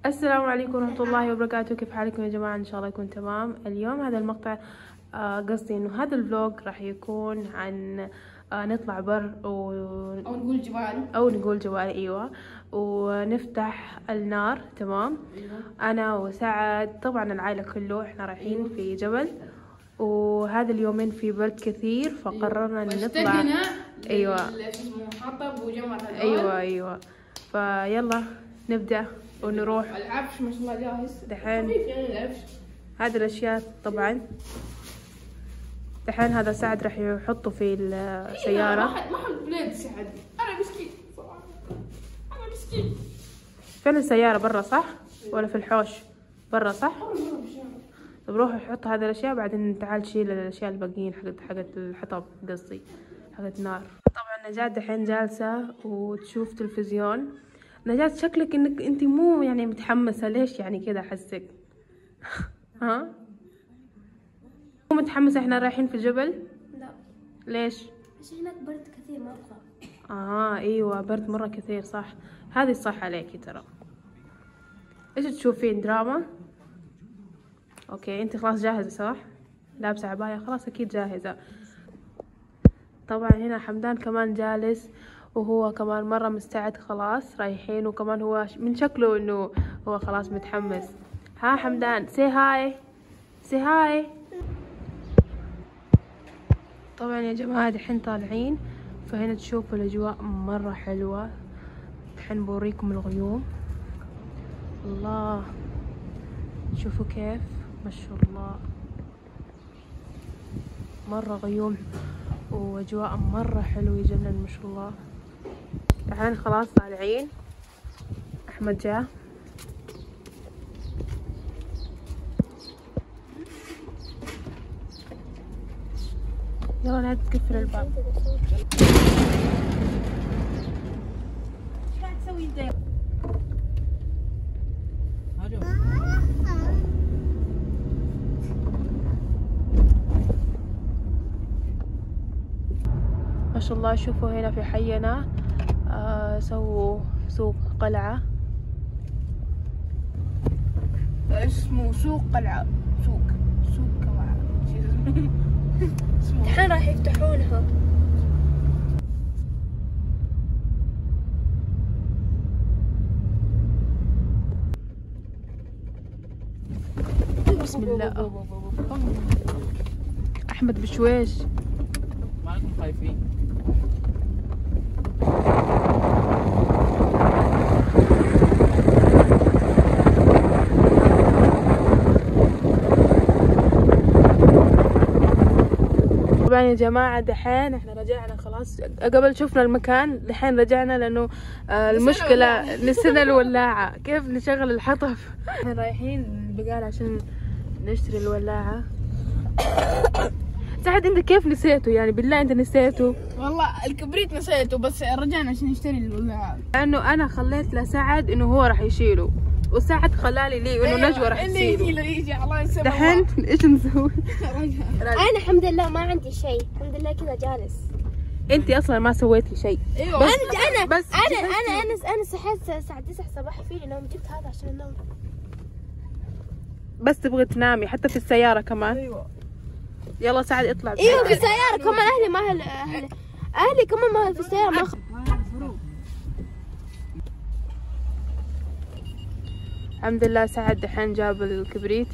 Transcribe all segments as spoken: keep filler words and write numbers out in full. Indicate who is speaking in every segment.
Speaker 1: السلام عليكم ورحمة الله وبركاته. كيف حالكم يا جماعة؟ إن شاء الله يكون تمام. اليوم هذا المقطع آه قصدي إنه هذا الفلوج راح يكون عن آه نطلع بر و...
Speaker 2: أو نقول جبال
Speaker 1: أو نقول جوال أيوة، ونفتح النار. تمام. أنا وسعد طبعا العائلة كله إحنا رايحين في جبل، وهذا اليومين في برد كثير فقررنا إن نطلع. أيوة
Speaker 2: حطب وجمرة.
Speaker 1: أيوة أيوة فيلا نبدأ ونروح.
Speaker 2: العفش ما شاء الله جاهز
Speaker 1: دحين
Speaker 2: خفيف يعني العفش.
Speaker 1: هذه الأشياء طبعا دحين هذا سعد راح يحطه في السيارة.
Speaker 2: ما حد ما حد بلاد سعد، أنا مسكين صراحة، أنا مسكين.
Speaker 1: فين السيارة؟ برا صح؟ ولا في الحوش؟ برا صح؟ طب روح حط هذه الأشياء بعدين تعال شيل الأشياء الباقيين حقت حقت الحطب قصدي حقت النار. طبعا نجاة دحين جالسة وتشوف تلفزيون. نجاة شكلك انك انت مو يعني متحمسة، ليش يعني كذا احسك؟ ها؟ مو متحمسة احنا رايحين في الجبل؟
Speaker 3: لا.
Speaker 1: ليش؟
Speaker 3: عشان هناك برد كثير مرة.
Speaker 1: اه ايوه برد مرة كثير صح، هذه الصح عليكي ترى. ايش تشوفين؟ دراما؟ اوكي انت خلاص جاهزة صح؟ لابسة عباية خلاص اكيد جاهزة. طبعا هنا حمدان كمان جالس وهو كمان مرة مستعد، خلاص رايحين، وكمان هو من شكله انه هو خلاص متحمس. ها حمدان سي هاي، سي هاي. طبعا يا جماعة دحين طالعين، فهنا تشوفوا الاجواء مرة حلوة. دحين بوريكم الغيوم. الله شوفوا كيف ما شاء الله، مرة غيوم واجواء مرة حلو يجنن ما شاء الله. الحين خلاص طالعين. احمد جاء. يلا لا تكفر الباب. ايش قاعد تسوي انت؟ ما شاء الله شوفوا هنا في حينا آه سووا سوق قلعة،
Speaker 2: اسمه سوق قلعة، سوق سوق قلعة.
Speaker 3: الحين راح يفتحونها.
Speaker 1: بسم الله. احمد بشويش
Speaker 4: ما انتم خايفين؟
Speaker 1: طبعا يا جماعة دحين احنا رجعنا خلاص، قبل شفنا المكان دحين رجعنا لانه آه المشكلة نسينا الولاعة. كيف نشغل الحطب؟ احنا رايحين البقال عشان نشتري الولاعة. سعد انت كيف نسيته يعني؟ بالله انت نسيته؟
Speaker 2: والله الكبريت نسيته بس رجعنا عشان نشتري الولاعة.
Speaker 1: لانه انا خليت لسعد انه هو راح يشيله، وسعد خلالي لي انه نجوى راح تشيله.
Speaker 2: اللي يجي يجي الله يسلمك.
Speaker 1: دحين ايش نسوي؟
Speaker 3: انا الحمد لله ما عندي شيء، الحمد لله كذا جالس.
Speaker 1: انت اصلا ما سويتي شيء.
Speaker 2: ايوه
Speaker 3: بس انا انا
Speaker 1: بس
Speaker 3: انا انا انا انا صحيت الساعة تسعة صباحا فيني نوم، جبت هذا عشان النوم.
Speaker 1: بس تبغي تنامي حتى في السيارة كمان.
Speaker 2: ايوه
Speaker 1: يلا سعد اطلع.
Speaker 3: ايوه في السيارة كمان، اهلي ما هل اهلي اهلي كمان ما في السيارة ما خ...
Speaker 1: الحمد لله سعد دحين جاب الكبريت.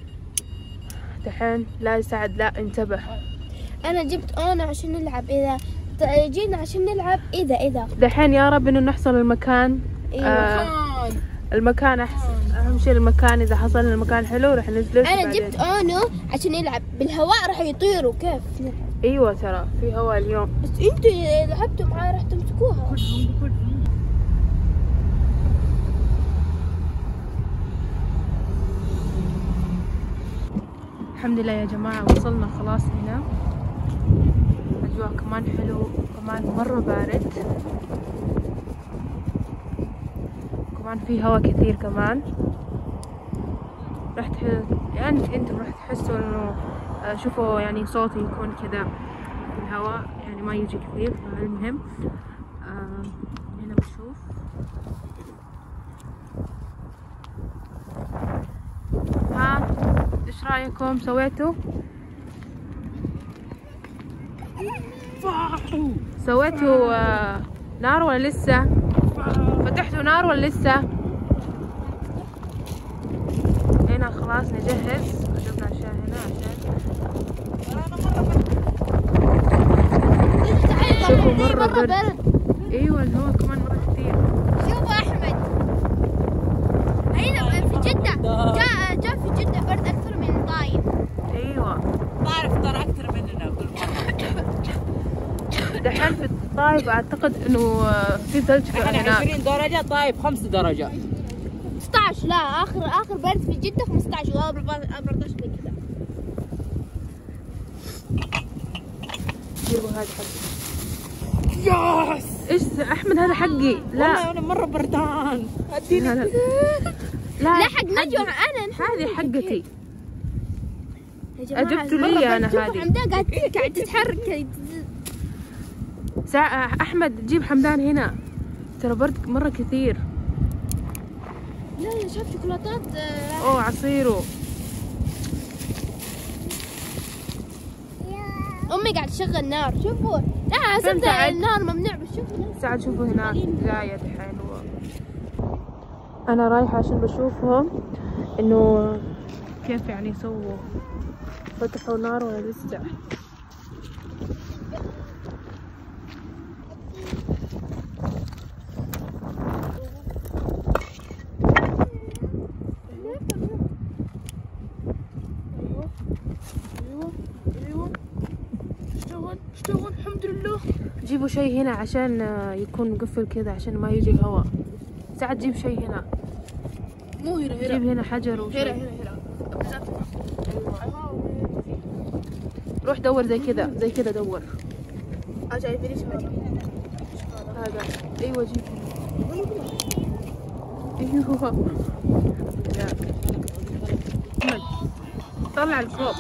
Speaker 1: دحين لا سعد لا انتبه.
Speaker 3: انا جبت انا عشان نلعب، اذا ت- جينا عشان نلعب اذا اذا
Speaker 1: دحين يا رب انه نحصل المكان.
Speaker 3: ايوه.
Speaker 1: آه المكان احسن، اهم شيء المكان. اذا حصل المكان حلو رح نجلس.
Speaker 3: انا
Speaker 1: بعدين.
Speaker 3: جبت اونو عشان يلعب بالهواء، راح يطيروا كيف نلعب.
Speaker 1: ايوه ترى في هواء اليوم.
Speaker 3: بس انتوا اذا لعبتوا معاه راح تمسكوها.
Speaker 1: الحمد لله يا جماعة وصلنا خلاص هنا. الأجواء كمان حلو وكمان مرة بارد، كمان في هواء كثير كمان. راح تح... يعني انتم راح تحسوا انه شوفوا يعني صوتي يكون كذا في الهواء يعني ما يجي كثير. فالمهم آه هنا بشوف ايش رايكم سويتوا؟ سويتوا آه نار ولا لسه؟ فتحتوا نار ولا لسه؟ هنا خلاص نجهز. جبنا اشياء هنا عشان شوفوا مرة برد. ايوه الهواء كمان مرة كثير.
Speaker 3: شوفوا احمد هنا في جدة، جاء جاء في جدة برد اكثر من طايف.
Speaker 1: ايوه
Speaker 4: طارق ترى اكثر مننا كل مرة.
Speaker 1: دحين في الطايف اعتقد انه في ثلج
Speaker 4: احنا
Speaker 1: هناك.
Speaker 4: عشرين درجة، طايف خمس درجات.
Speaker 3: خمسة عشر لا اخر اخر برد في جدة خمسة عشر وأربعة عشر كذا.
Speaker 1: جيبوا هذا حقي.
Speaker 4: ياس
Speaker 1: ايش احمد هذا حقي؟ لا
Speaker 4: والله انا مرة بردان.
Speaker 1: لا لا
Speaker 3: لا حق نجوى انا
Speaker 1: هذه حقتي.
Speaker 3: يا جماعة
Speaker 1: أجبت لي أنا
Speaker 3: شوفوا
Speaker 1: هذه.
Speaker 3: حمدان قاعد قاعد تتحرك.
Speaker 1: ساعة احمد جيب حمدان هنا ترى برد مرة كثير.
Speaker 3: لا يا شوف شوكولاتات.
Speaker 1: اوه عصيره.
Speaker 3: امي قاعد تشغل نار شوفوا. لا
Speaker 1: فين
Speaker 3: صدق
Speaker 1: سعد؟
Speaker 3: النار ممنوع بس شوفوا.
Speaker 1: ساعة شوفوا هناك جاية حلوة. انا رايحة عشان بشوفهم انه كيف يعني سووا فتحوا نار ولا لسه.
Speaker 3: اشتغل الحمد لله.
Speaker 1: جيبوا شيء هنا عشان يكون مقفل كذا عشان ما يجي الهواء. سعد جيب شيء هنا.
Speaker 3: مو هنا هنا
Speaker 1: جيب هنا حجر
Speaker 3: هنا
Speaker 1: وشيء.
Speaker 3: هنا هنا.
Speaker 1: روح دور زي كذا زي كذا دور.
Speaker 3: اجاي ليش
Speaker 1: هذا ايوه جيب. ايوه لا احمد طلع الكوب.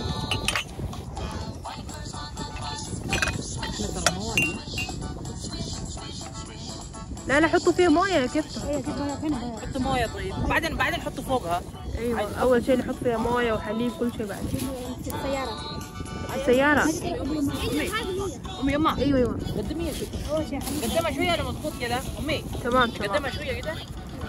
Speaker 1: لا لا حطوا فيها مويه كيف؟
Speaker 4: حط مويه طيب بعدين بعدين حطوا فوقها.
Speaker 1: ايوه اول شيء نحط فيها مويه وحليب كل شيء بعد.
Speaker 3: السيارة
Speaker 1: السياره.
Speaker 4: امي يما
Speaker 1: ايوه ايوه
Speaker 4: قدميها شوي. قدمها شويه لما تخوض كذا امي.
Speaker 1: تمام تمام.
Speaker 4: قدمها شويه كذا.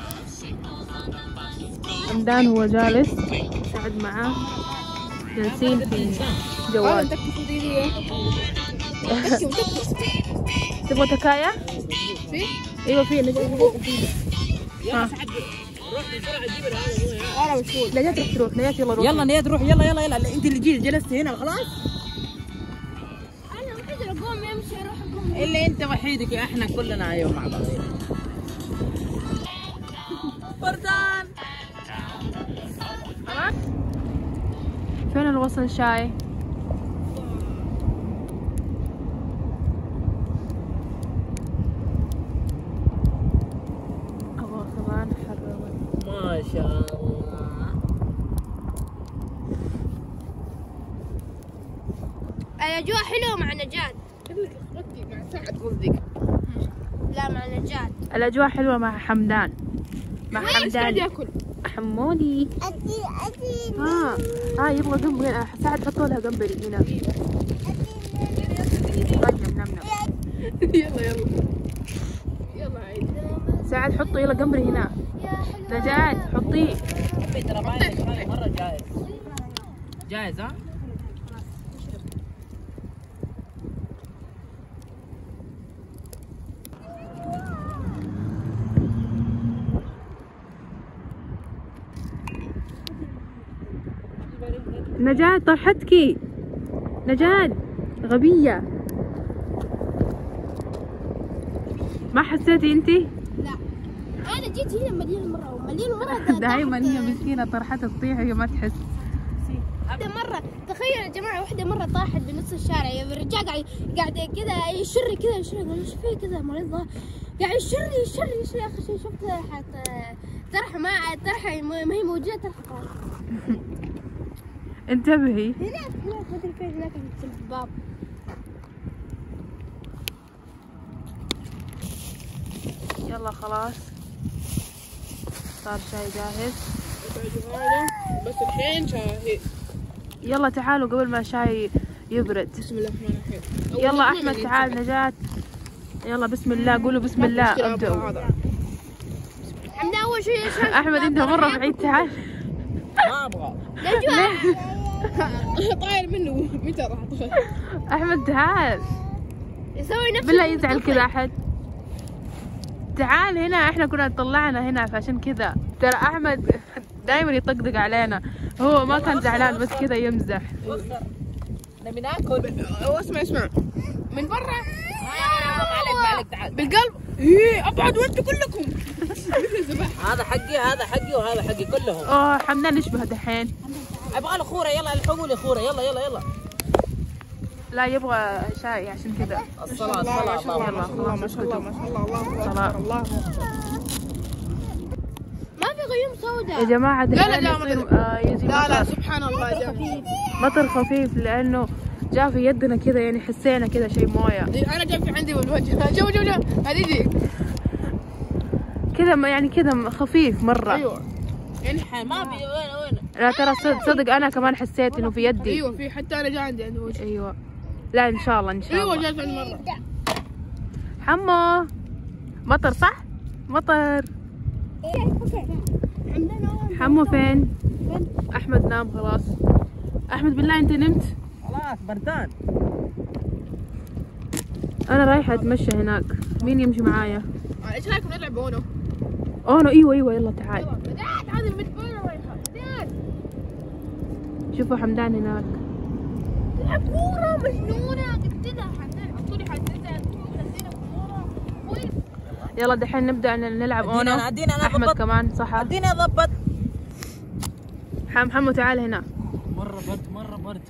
Speaker 1: حمدان هو جالس سعد معاه جالسين في جوال. تبغى تكاية؟
Speaker 3: في؟
Speaker 1: ايوه في نجاة.
Speaker 4: يلا سعد روح بسرعه جيب هذا.
Speaker 3: انا مشغول.
Speaker 1: نجاة تروح تروح نجاة يلا روح.
Speaker 4: يلا نياد روح يلا يلا يلا انت اللي جيت جلست هنا خلاص.
Speaker 3: انا ما اقدر اقوم امشي اروح اقوم.
Speaker 4: الا انت وحيدك احنا كلنا ايوه مع بعض. بردان.
Speaker 1: خلاص فين الوصل شاي؟ الله كمان حرمت.
Speaker 4: ما شاء الله.
Speaker 3: الاجواء حلوة مع نجاة. لا مع نجاة.
Speaker 1: الأجواء حلوة مع حمدان. مع حمدان. حمودي.
Speaker 3: ادي ادي.
Speaker 1: ها ها يبغى قنبري. سعد حطوا لها قنبري هنا. طيب نم نم.
Speaker 2: يلا يلا يلا عيد.
Speaker 1: سعد حطوا يلا قنبري هنا. نجاة حطيه.
Speaker 4: امي ترى معي شاي مره جاهز. جاهز ها؟
Speaker 1: نجاة طرحتكي. نجاة غبية. ما حسيتي انتي؟
Speaker 3: لا انا جيت هنا مليون مرة ومليون مرة.
Speaker 1: دائما هي مسكينة طرحتها تطيح هي ما تحس.
Speaker 3: واحدة مرة تخيل يا جماعة واحدة مرة طاحت بنص الشارع. الرجال قاعد قاعد كذا يشر كذا يشر. قال ايش في كذا مريضة قاعد يشر يشر يشر. اخر شيء شفت حتى طرحة ما طرحة ما هي موجودة. طرحة
Speaker 1: انتبهي.
Speaker 3: هناك هناك ما ادري فين هناك في الباب.
Speaker 1: يلا خلاص صار شاي جاهز.
Speaker 2: بس الحين شاهي.
Speaker 1: يلا تعالوا قبل ما الشاي يبرد.
Speaker 2: بسم الله الرحمن الرحيم.
Speaker 1: يلا احمد تعال، نجاة يلا بسم الله، قولوا بسم الله ابدأوا.
Speaker 3: حمد اول شيء
Speaker 1: احمد انت مرة بعيد، تعال.
Speaker 4: ما ابغى.
Speaker 2: طاير منه متى راح اطفي؟
Speaker 1: احمد تعال
Speaker 3: يسوي نفس
Speaker 1: بالله يزعل كذا احد. تعال هنا، احنا كنا طلعنا هنا فعشان كذا. ترى احمد دائما يطقطق علينا، هو ما كان زعلان بس كذا يمزح.
Speaker 4: نبي ناكل.
Speaker 2: اسمع اسمع من برا
Speaker 4: عليك عليك تعال.
Speaker 2: بالقلب. ايه ابعد وانتم كلكم.
Speaker 4: هذا حقي هذا حقي وهذا حقي كلهم.
Speaker 1: اوه حمدان نشبه دحين.
Speaker 4: ابغى له خوره، يلا الحقوا لي خوره، يلا يلا يلا.
Speaker 1: لا يبغى شاي عشان كذا.
Speaker 4: الصلاة الصلاة
Speaker 2: ما شاء الله ما شاء الله ما شاء الله ما شاء الله الله
Speaker 1: صلاة.
Speaker 2: الله.
Speaker 3: ما في غيوم سوداء
Speaker 1: يا جماعة
Speaker 2: لا لا
Speaker 1: دحين
Speaker 2: لا
Speaker 1: يصير آه يجي
Speaker 2: لا لا
Speaker 1: مطر.
Speaker 2: سبحان الله جاب.
Speaker 1: مطر خفيف لأنه جاء في يدنا كذا، يعني حسينا كذا شيء موية
Speaker 2: انا جاب في عندي بالوجه. جو جو جو هذه
Speaker 1: كذا، ما- يعني كذا خفيف مرة.
Speaker 2: ايوه يعني
Speaker 4: ما في وين وين.
Speaker 1: لا ترى صدق, صدق أنا كمان حسيت إنه في يدي.
Speaker 2: ايوه في حتى انا جا عندي عند وجهي.
Speaker 1: أيوة لا إن شاء الله إن شاء
Speaker 2: ايوه
Speaker 1: الله.
Speaker 2: جات عندي مره.
Speaker 1: حمو مطر صح؟ مطر. حمو فين؟ أحمد نام خلاص. أحمد بالله أنت نمت؟
Speaker 4: خلاص بردان.
Speaker 1: أنا رايحة أتمشى هناك، مين يمشي معايا؟
Speaker 2: ايش رايكم نلعب اونو؟
Speaker 1: أوه أيوة أيوة يلا تعال.
Speaker 2: بدات هذا المدبر رايحه. بدات
Speaker 1: شوفوا حمدان هناك.
Speaker 3: تلعب كورة مجنونة قلت لها حطوا لي حددها كورة.
Speaker 1: يلا دحين نبدأ إن نلعب أونو.
Speaker 4: اديني انا اديني انا
Speaker 1: أحمد
Speaker 4: اضبط.
Speaker 1: كمان صح.
Speaker 4: اديني اضبط.
Speaker 1: حم حمو تعال هنا.
Speaker 4: مرة برد مرة برد.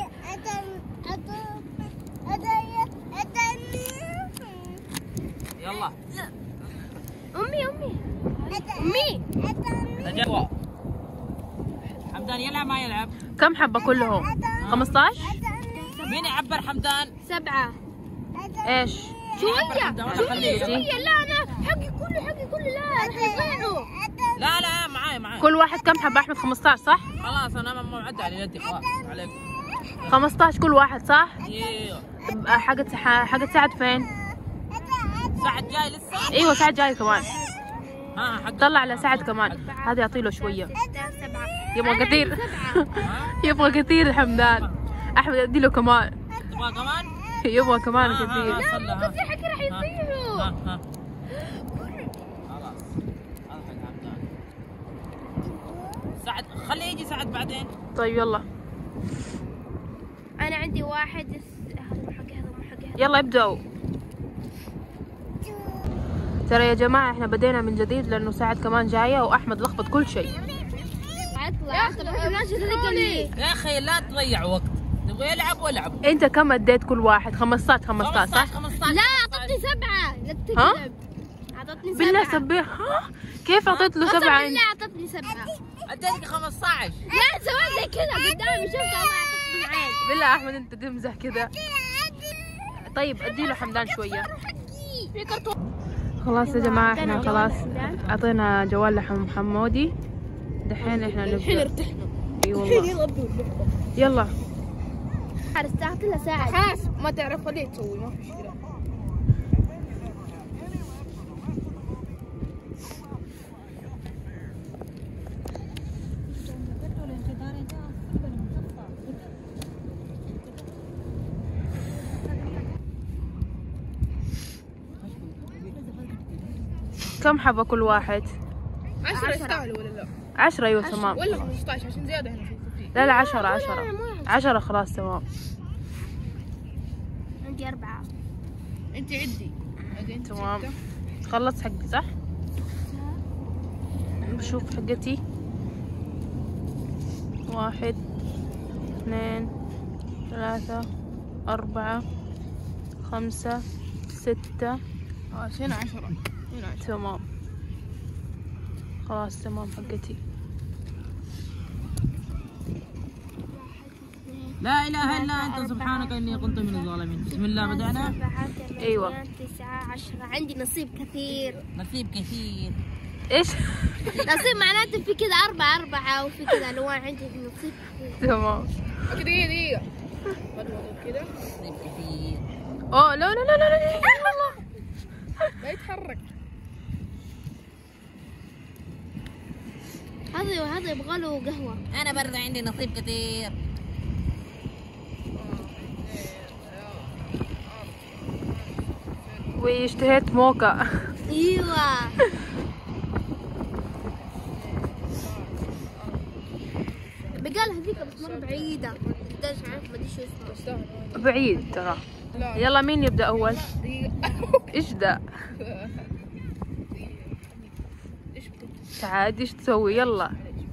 Speaker 4: يلا.
Speaker 3: أمي أمي أمي
Speaker 4: نجوى. حمدان يلعب ما يلعب؟
Speaker 1: كم حبة كلهم؟ خمسة عشر؟
Speaker 4: مين يعبر حمدان؟
Speaker 3: سبعة
Speaker 1: إيش؟
Speaker 3: شوية
Speaker 4: حمدان ولا خليه؟
Speaker 3: شوية. لا أنا حقي كله حقي كله لا راح يضيعوا.
Speaker 4: لا لا معاي معاي.
Speaker 1: كل واحد كم حبة أحمد؟ خمسة عشر صح؟
Speaker 4: خلاص انا معد على يدي خلاص عليك.
Speaker 1: خمسة عشر كل واحد صح؟
Speaker 4: ايوه.
Speaker 1: حقت حقت سعد فين؟
Speaker 4: سعد جاي لسه؟
Speaker 1: ايوه سعد جاي كمان.
Speaker 4: ها حق.
Speaker 1: طلع على سعد كمان، هذا يعطي له شوية.
Speaker 3: سبعة
Speaker 1: يبغى كثير. يبغى كثير حمدان. أحمد أدي له كمان.
Speaker 4: تبغى كمان؟
Speaker 1: يبغى كمان
Speaker 4: ها، ها،
Speaker 1: كثير.
Speaker 4: ها، صلى، ها.
Speaker 3: في حكي راح يطيروا.
Speaker 4: ها ها. خلاص هذا حق حمدان. سعد خليه يجي سعد بعدين.
Speaker 1: طيب يلا
Speaker 3: أنا عندي واحد هذا مو حقي هذا مو حقي هذا.
Speaker 1: يلا ابدأوا. ترى يا جماعة احنا بدينا من جديد لأنه سعد كمان جاية وأحمد لخبط كل شيء.
Speaker 3: اطلع اطلع ما لي.
Speaker 4: يا اخي لا تضيع وقت، نبغى يلعب والعب.
Speaker 1: أنت كم أديت كل واحد؟ خمسة عشر خمسة عشر صح؟
Speaker 4: خمسة عشر.
Speaker 3: لا أعطتني سبعة لا
Speaker 1: ها؟
Speaker 3: تكذب. أعطتني سبعة.
Speaker 1: بالله سبح. ها؟ كيف أعطيت له سبعة؟
Speaker 3: بالله أعطتني سبعة.
Speaker 4: اديتك خمسة عشر.
Speaker 3: لا سويت زي كذا قدامي شفتها ما أعطتني معين.
Speaker 1: بالله أحمد أنت تمزح كذا. طيب أدي له حمدان شوية.
Speaker 3: في كرتون.
Speaker 1: خلاص يا جماعة احنا خلاص أعطينا جوال لحم حمودي. دحين احنا
Speaker 2: الحين
Speaker 1: نبدأ.
Speaker 2: ارتحنا.
Speaker 1: اي والله. يلا
Speaker 3: حارس تعطي له ساعة.
Speaker 2: خلاص ما تعرف خليه تسوي ما في مشكلة.
Speaker 1: كم حبة كل واحد؟
Speaker 2: عشرة يستاهلوا ولا لا؟
Speaker 1: عشرة أيوة تمام.
Speaker 2: ولا خمسة عشر عشان زيادة هنا في التفريق.
Speaker 1: لا لا عشرة عشرة عشرة خلاص تمام.
Speaker 3: عندي أربعة.
Speaker 2: انت عدي. عدي انت
Speaker 1: تمام.
Speaker 2: ستة.
Speaker 1: خلصت حقي صح؟ بشوف حقتي. واحد اثنين ثلاثة أربعة خمسة ستة.
Speaker 2: اه هنا عشرة. هنا عشرة.
Speaker 1: تمام خلاص تمام حقتي.
Speaker 4: لا اله الا انت سبحانك اني كنت من الظالمين. بسم الله بدأنا.
Speaker 1: أيوة.
Speaker 3: تسعة عشرة عندي نصيب كثير.
Speaker 4: نصيب كثير.
Speaker 1: ايش؟
Speaker 3: نصيب معناته في كذا أربعة أربعة وفي كذا ألوان عندي نصيب.
Speaker 1: تمام.
Speaker 2: اوكي دقيقة دقيقة. كذا.
Speaker 1: اوه لا لا لا لا لا والله
Speaker 2: لا يتحرك.
Speaker 3: هذا وهذا يبغى له قهوة.
Speaker 4: انا برضه عندي نصيب كثير.
Speaker 1: واشتهيت موكا.
Speaker 3: ايوه. بقال هذيك بس مرة بعيدة. قديش عارف ما ادري شو اسمه.
Speaker 1: بعيد ترى. يلا مين يبدأ أول؟ ايش ذا؟ سعاد ايش تسوي؟ يلا.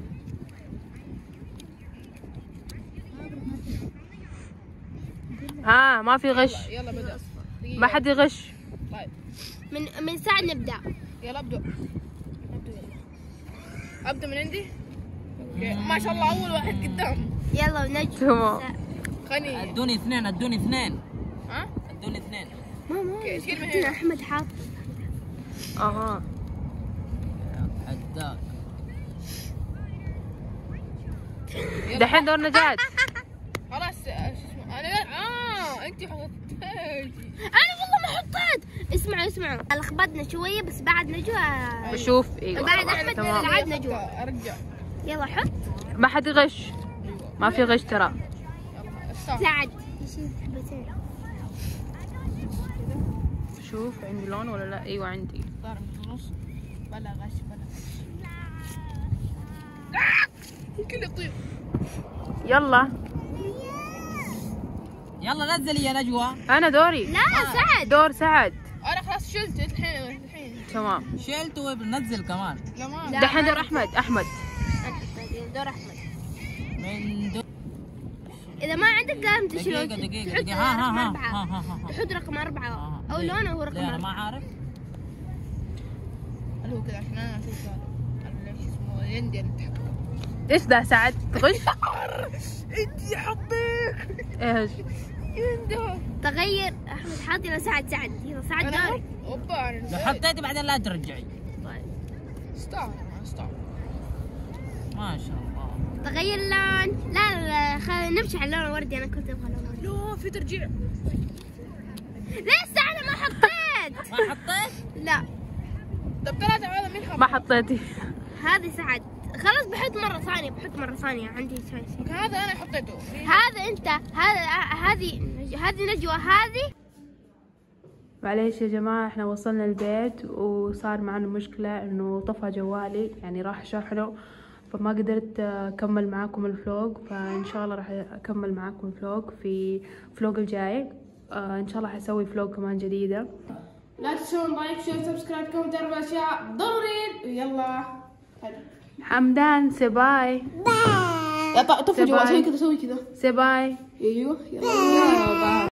Speaker 1: ها ما في غش.
Speaker 2: يلا بدأ.
Speaker 1: ما حد يغش.
Speaker 2: طيب.
Speaker 3: من من ساعة نبدأ.
Speaker 2: يلا ابدأ. ابدأ يلا. ابدأ من عندي. اوكي ما شاء الله أول واحد قدام.
Speaker 3: يلا نجم.
Speaker 1: تمام.
Speaker 2: خليني.
Speaker 4: ادوني اثنين ادوني اثنين.
Speaker 2: ها؟
Speaker 4: ادوني اثنين.
Speaker 3: ماما
Speaker 2: اوكي شيل من
Speaker 3: حطينا
Speaker 2: هنا.
Speaker 3: أحمد حاط.
Speaker 1: اها.
Speaker 4: حداك.
Speaker 1: دحين دور نجاة.
Speaker 2: خلاص شو اسمه انا اه انت حطيتي.
Speaker 3: أنا والله ما حطيت. اسمعوا اسمعوا لخبطنا شوية بس بعد نجوى.
Speaker 1: بشوف ايوه.
Speaker 3: بعد أحمد
Speaker 1: تمام.
Speaker 3: بعد نجوى.
Speaker 2: ارجع.
Speaker 3: يلا حط.
Speaker 1: ما حد يغش. ما في غش ترى.
Speaker 2: يلا افتح.
Speaker 3: سعد. يشيل حبتين.
Speaker 1: شوف عندي لون ولا لا؟ ايوه عندي.
Speaker 2: صار من النص. بلا غش بلا غش. ممكن يطير.
Speaker 1: يلا.
Speaker 4: يلا نزلي يا نجوى.
Speaker 1: انا دوري.
Speaker 3: لا سعد.
Speaker 1: دور سعد.
Speaker 2: انا خلاص شلت الحين الحين.
Speaker 1: تمام.
Speaker 4: شلت وبنزل كمان.
Speaker 2: كمان.
Speaker 1: دحين دور احمد. احمد.
Speaker 3: دور أحمد.
Speaker 4: من دو...
Speaker 3: إذا ما عندك لازم تشيله.
Speaker 4: دقيقة دقيقة
Speaker 3: تحط
Speaker 4: دقيقة. ها ها
Speaker 3: رقم
Speaker 4: ها
Speaker 3: أربعة.
Speaker 4: ها ها ها.
Speaker 3: تحط رقم أربعة
Speaker 4: آه.
Speaker 3: أو
Speaker 4: ليه؟
Speaker 3: لونه هو رقم
Speaker 4: ليه انا ما
Speaker 3: أربعة.
Speaker 4: عارف.
Speaker 2: اللي هو كذا عشان انا نسيت هذا. ايش اسمه يندي التحكم.
Speaker 1: ايش ذا سعد؟ تغش؟
Speaker 2: انت حطيت.
Speaker 1: ايش؟
Speaker 2: يندي.
Speaker 3: تغير أحمد حاط. يلا سعد سعد. يلا سعد
Speaker 2: انا
Speaker 3: دوري.
Speaker 2: اوبا انا
Speaker 4: لو
Speaker 2: نسيت.
Speaker 4: حطيتي بعدين لا ترجعي.
Speaker 2: استعمل استعمل.
Speaker 4: ما شاء الله.
Speaker 3: تغير اللون. لا لا لا خلينا نمشي على اللون الوردي. أنا كنت أبغى اللون الوردي.
Speaker 2: لا في ترجيع.
Speaker 3: لسه أنا ما حطيت.
Speaker 4: ما حطيت؟
Speaker 3: لا
Speaker 2: طب ثلاثة هذا مين حط؟
Speaker 1: ما حطيتي.
Speaker 3: هذه سعد. خلاص بحط مرة ثانية. بحط مرة ثانية. عندي شيء.
Speaker 2: اوكي هذا انا حطيته.
Speaker 3: هذا أنت. هذا هذه هذه نجوى. هذه
Speaker 1: معليش يا جماعة احنا وصلنا البيت وصار معنا مشكلة انه طفى جوالي، يعني راح شحنه، فما قدرت اكمل معاكم الفلوج. فان شاء الله راح اكمل معاكم الفلوج في فلوج الجاي. اه ان شاء الله حسوي فلوج كمان جديدة.
Speaker 2: لا تنسون لايك شير سبسكرايب كومنت اربع اشياء ضروري. يلا
Speaker 1: حمدان سباي.
Speaker 2: يا طفي
Speaker 1: سباي.
Speaker 2: جوال سوي كذا سوي كذا.
Speaker 1: سباي.
Speaker 2: ايوه يلا.